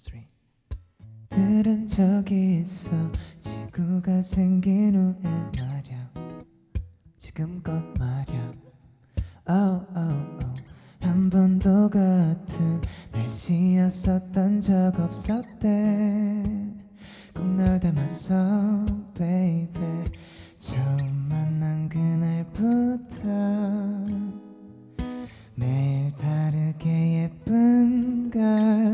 3 들은 적이 있어 지구가 생긴 후에 말야 지금껏 말야 한 번도 같은 날씨였었던 적 없었대 꼭 널 닮았어 baby 처음 만난 그날부터 매일 다르게 예쁜 걸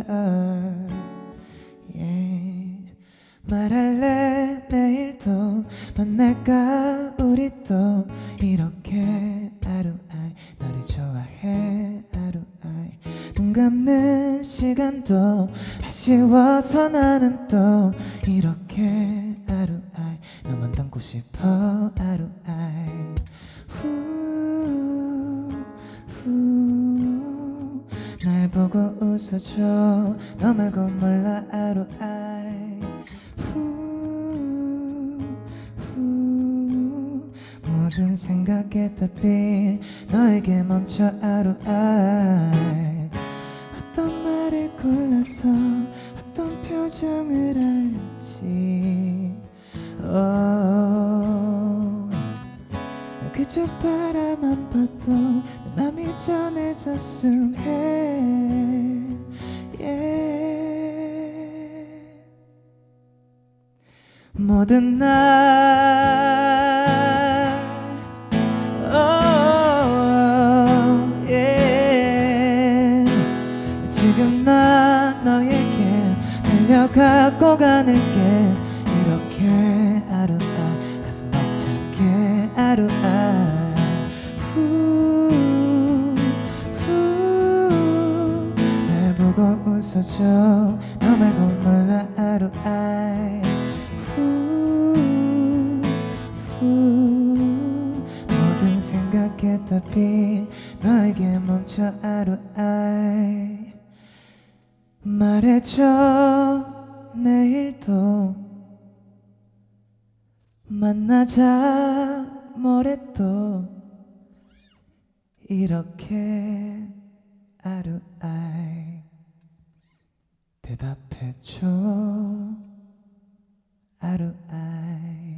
yeah. 말할래 내일도 만날까 우리 또 이렇게 아루아이 너를 좋아해 아루아이 눈 감는 시간도 아쉬워서 나는 또 이렇게 아루아이 너만 담고 싶어 아루아이 날 보고 웃어줘 너 말고 몰라 아루아이 모든 생각에 답이 너에게 멈춰 아루아이 어떤 말을 골라서 어떤 표정을 할지 그저 바라만 봐도 내 맘이 전해졌음 해 yeah. 모든 날 yeah. 지금 나 너에게 달려가고 가늘게 이렇게 아루아이 가슴 벅차게 아루아이 날 보고 웃어줘 너 말고 몰라 아루아이 모든 생각에 답이 너에게 멈춰 아루아이 말해줘 내일도 만나자 모레 또 이렇게 아루아이 대답해줘 아루아이